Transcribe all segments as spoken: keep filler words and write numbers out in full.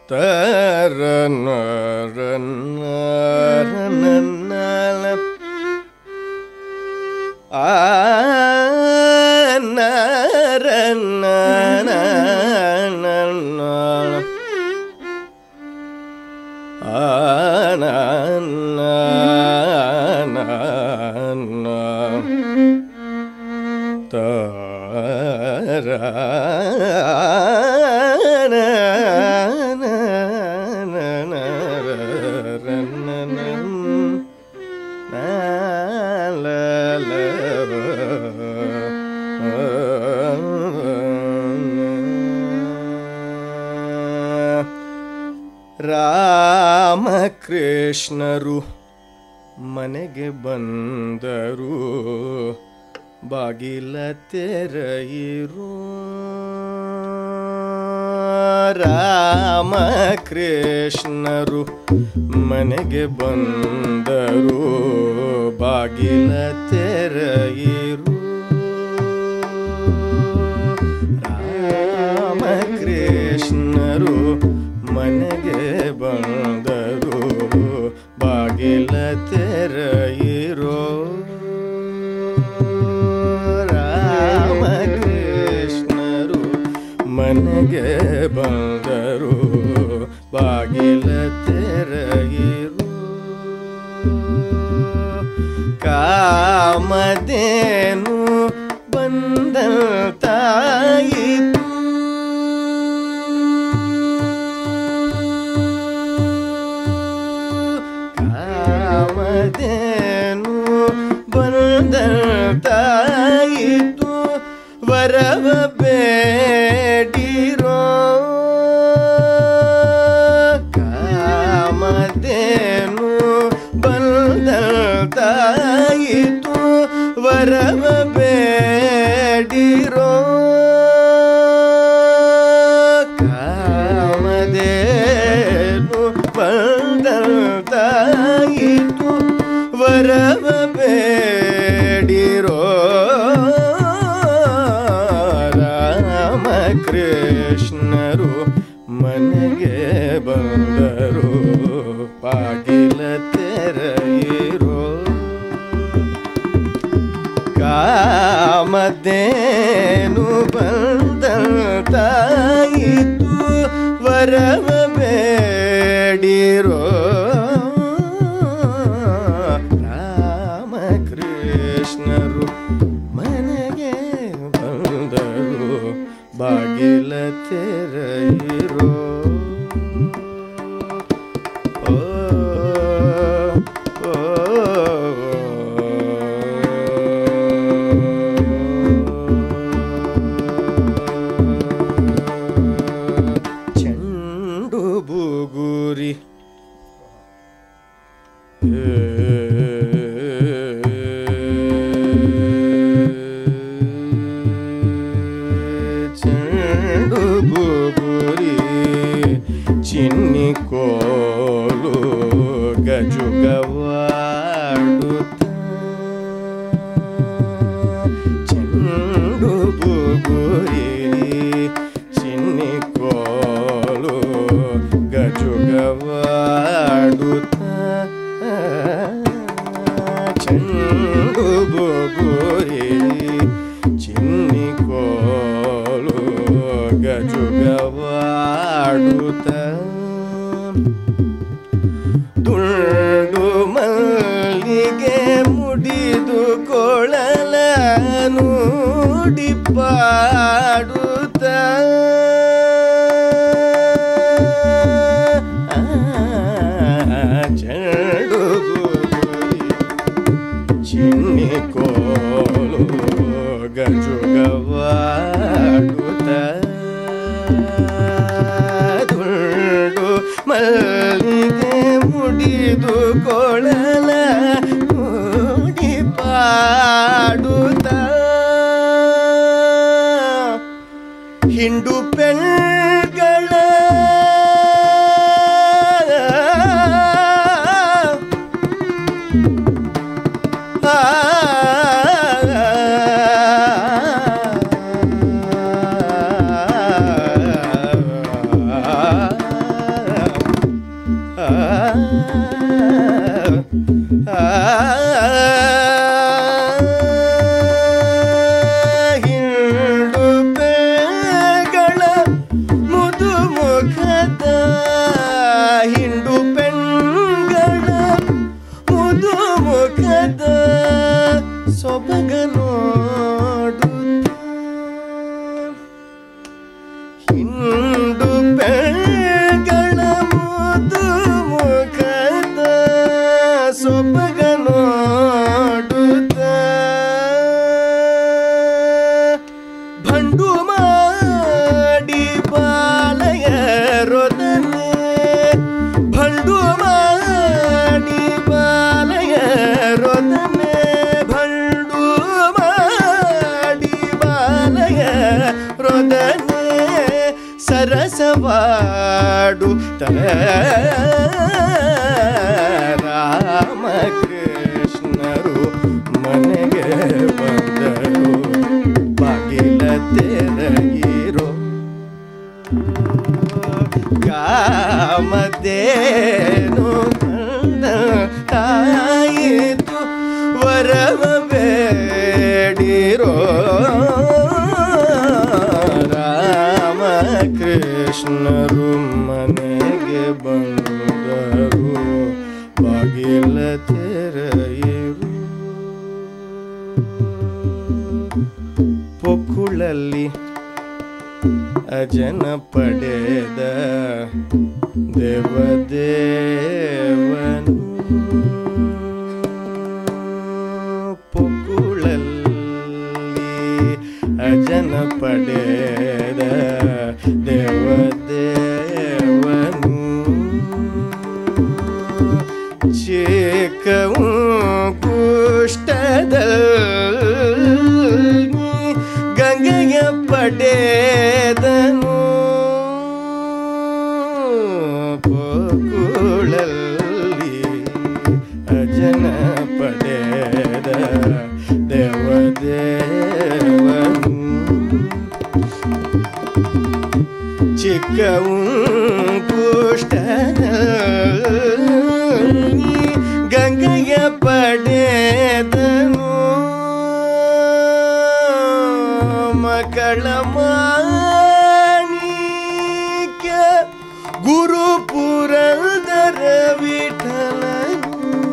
ತರನ ಆ ರಾಮಕೃಷ್ಣರು ಮನೆಗೆ ಬಂದರು, ಬಾಗಿಲ ತೆರೆಯಿರು. ರಾಮಕೃಷ್ಣರು ಮನೆಗೆ ಬಂದರು, ಬಾಗಿಲ ತೆರೆಯಿರು. ರಾಮಕೃಷ್ಣರು ಮನೆಗೆ ಬಂದರು, ಬಾಗಿಲ ತೆರೆಯಿರೋ. ರಾಮಕೃಷ್ಣರು ಮನೆಗೆ ಬಂದರು, ಬಾಗಿಲ ತೆರೆಯಿರೋ. ಕಾಮಧೇನು ಬಂದಂತಾಯಿತು, ಕಾಮಧೇನು ಬಂದಂತಾಯಿತು, ವರವ ಬೇಡಿರೋ. ಕಾಮಧೇನು ಬಂದಂತಾಯಿತು, ವರವ ಬೇಡಿರೋ. ಕಾಮಧೇನು ಬಂದಂತಾಯಿತು, ವರವ ಬೇಡಿರೋ. ರಾಮಕೃಷ್ಣರು ಮನೆಗೆ ಬಂದರು, ಬಾಗಿಲ ತೆರೆಯಿರೋ. ಕಾಮಧೇನು ಬಂದಂತಾಯಿತು, ವರವ ಬೇಡಿರೋ. ರಾಮಕೃಷ್ಣರು ಮನೆಗೆ ಬಂದರು, ಬಾಗಿಲ ತೆರೆಯಿರೋ. ಓ ಓ ಚೆಂಡು ಬುಗುರಿ ಚೆಂಡು ಬುಗುರಿ ಚಿನ್ನಿ ಕೋಲು ಗಜುಗವಾಡುತ್ತ. ಚೆಂಡು ಬುಗುರಿ ಚಿನ್ನಿ ಕೋಲು ಗಜುಗವಾಡುತ್ತ. ಚೆಂಡು ಬುಗುರಿ ಚಿನ್ನಿ ಕೋಲು ಗಜುಗವಾಡುತ್ತ. ದುಂಡು ಮಲ್ಲಿಗೆ ಮುಡಿದು ಕೊಳಲ ನುಡಿ ಪಾಡುತ್ತ. ಚೆಂಡು ಬುಗುರಿ ಚಿನ್ನಿ ಕೋಲು ಗಜುಗವಾಡುತ್ತ. ದುಂಡು ಮಲ್ಲಿಗೆ ಮುಡಿದು ಕೊಳಲ ನುಡಿ ಪಾಡುತ್ತ. ಹಿಂಡು ಪೆಣ್ಗಳ ಹಿಂಡು ಬೆಳಗಳ ಮುದು ಮುಖದ ಸೊಬಗ ನೋಡುತ್ತ ಭಂಡು ಮಾಡಿ ಬಾಲಯರೊಡನೆ ಭಂಡು ಮಾಡಿ ಬಾಲಯರೊಡನೆ ಭಂಡು ಮಾಡಿ ಬಾಲಯರೊಡನೆ ಸರಸವಾಡುತ್ತ ರಾಮಕೃಷ್ಣರು ಮನೆಗೆ ಬಂದರು ಬಾಗಿಲ ತೆರೆಯಿರೋ ಕಾಮಧೇನು ತಾಯಿತು ವರವ ಬೇಡಿರೋ ರಾಮಕೃಷ್ಣರು ಮನೆಗೆ ಬಂದರು ಬಾಗಿಲ ತೆರೆಯಿರು ಪೊಕ್ಕುಳಲ್ಲಿ ಅಜನ ಪಡೆದ ದೇವದೇವನು ಪೊಕ್ಕುಳಲ್ಲಿ ಅಜನ ಪಡೆದ ದೇವದೇವನು ಚಿಕ್ಕವು ಕುಷ್ಟದಲ್ಲಿ ಗಂಗೆಯ ಪಡೆದನು ಪೊಕ್ಕುಳಲ್ಲಿ ಅಜನ ಪಡೆದ ದೇವದೇವನು ಚಿಕ್ಕವು ಕುಷ್ಟದಲ್ಲಿ ಗಂಗೆಯ ಪಡೆದನು ಮಕ್ಕಳ ಮಾಣಿಕ್ಯ ಗುರು ಪುರಂದರ ವಿಠಲನು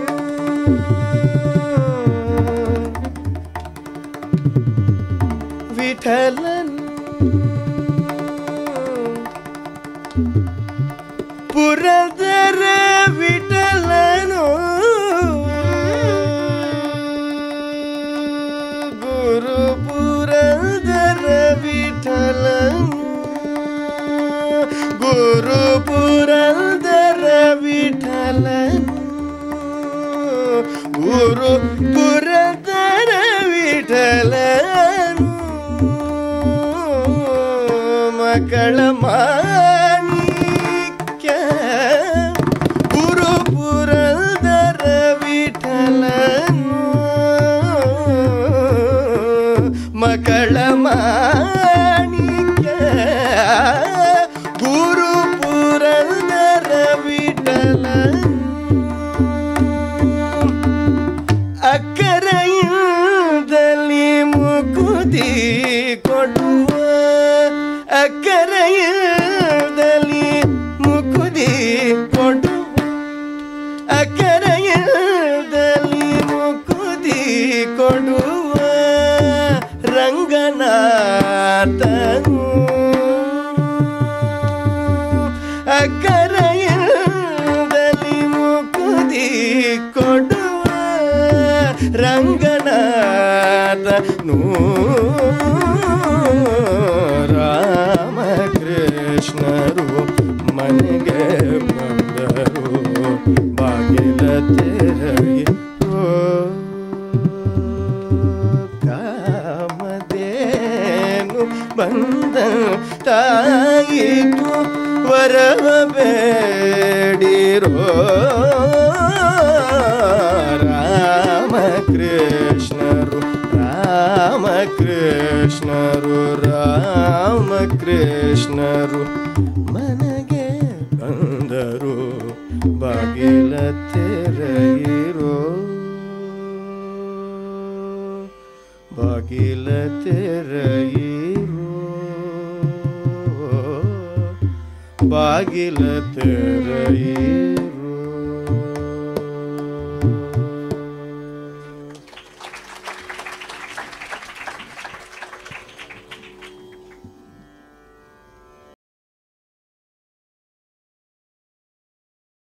ವಿಠಲನು ಪುರಂದರ ವಿಠಲನು ಗುರು ಪುರಂದರ ವಿಠಲನು ಗುರು ಪುರಂದರ ವಿಠಲನು ಗುರು ಪುರಂದರ ವಿಠಲನು ಮಕ್ಕಳ ಮಾಣಿಕ್ಯ ಗುರು ಪುರಂದರ ವಿಠಲನು ಮಕ್ಕಳ ಮಾಣಿಕ್ಯ ಗುರು ಪುರಂದರ ವಿಠಲನು ಅಕ್ಕರೆಯಿಂದಲಿ ಮುಕುತಿ ಕೊಡುವ ಅಕ್ಕರೆಯಿಂದಲಿ ಮುಕುತಿ ಕೊಡುವ ಅಕ್ಕರೆಯಿಂದಲಿ ಮುಕುತಿ ಕೊಡುವ ರಂಗನಾಥನು ಅಕ್ಕರೆಯಿಂದಲಿ ಮುಕುತಿ ಕೊಡುವ ರಂಗನಾಥನು ರಾಮಕೃಷ್ಣರು ಮನೆಗೆ ಬಂದರು ಬಾಗಿಲ ತೆರೆಯಿರೋ ಕಾಮಧೇನು ಬಂದ ತಾಯಿತು ವರವ ಬೇಡಿರೋ ರಾಮಕೃಷ್ಣರು ರಾಮಕೃಷ್ಣರು ರಾಮಕೃಷ್ಣರು ಮನೆಗೆ ಬಂದರು ಬಾಗಿಲ ತೆರೆಯಿರೋ ಬಾಗಿಲ ತೆರೆಯಿರೋ ಬಾಗಿಲ ತೆರೆಯಿರೋ